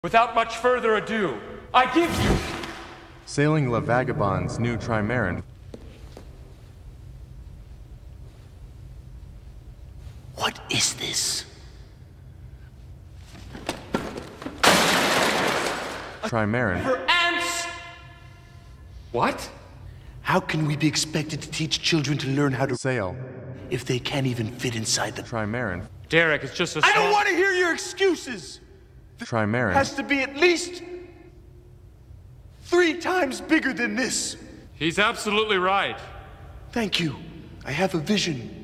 Without much further ado, I give you... Sailing La Vagabond's new trimaran. What is this? Trimaran. For ants! What? How can we be expected to teach children to learn how to Sail. if they can't even fit inside the... Trimaran. Derek, it's just a I don't small... want to hear your excuses! Trimaran. Has to be at least 3 times bigger than this. He's absolutely right. Thank you. I have a vision.